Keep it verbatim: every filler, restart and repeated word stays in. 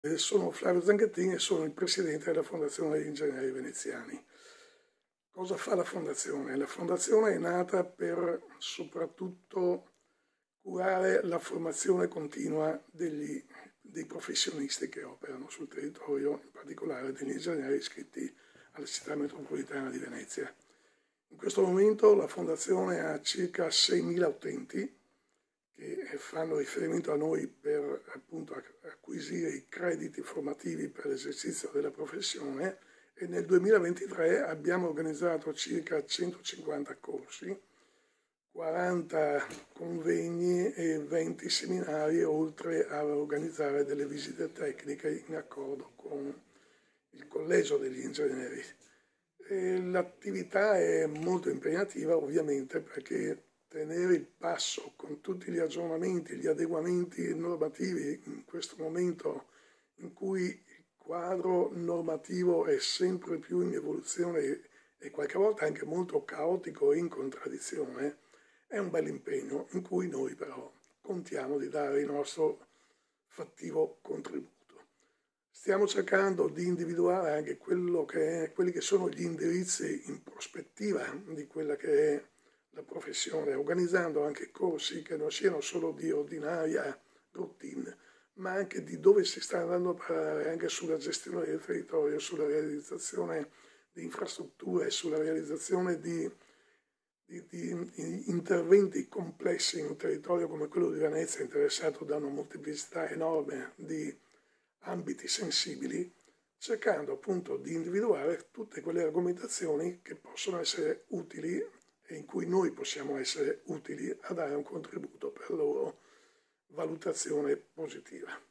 Sono Flavio Zanchettini e sono il presidente della Fondazione degli Ingegneri Veneziani. Cosa fa la Fondazione? La Fondazione è nata per soprattutto curare la formazione continua degli, dei professionisti che operano sul territorio, in particolare degli ingegneri iscritti alla città metropolitana di Venezia. In questo momento la Fondazione ha circa seimila utenti che fanno riferimento a noi per appunto acquisire i crediti formativi per l'esercizio della professione, e nel duemilaventitré abbiamo organizzato circa centocinquanta corsi, quaranta convegni e venti seminari, oltre a organizzare delle visite tecniche in accordo con il Collegio degli Ingegneri. L'attività è molto impegnativa, ovviamente, perché tenere il passo con tutti gli aggiornamenti, gli adeguamenti normativi in questo momento in cui il quadro normativo è sempre più in evoluzione e qualche volta anche molto caotico e in contraddizione, è un bel impegno in cui noi però contiamo di dare il nostro fattivo contributo. Stiamo cercando di individuare anche quello che è, quelli che sono gli indirizzi in prospettiva di quella che è la professione, organizzando anche corsi che non siano solo di ordinaria routine, ma anche di dove si sta andando a parlare anche sulla gestione del territorio, sulla realizzazione di infrastrutture, sulla realizzazione di, di, di interventi complessi in un territorio come quello di Venezia, interessato da una molteplicità enorme di ambiti sensibili, cercando appunto di individuare tutte quelle argomentazioni che possono essere utili e in cui noi possiamo essere utili a dare un contributo per la loro valutazione positiva.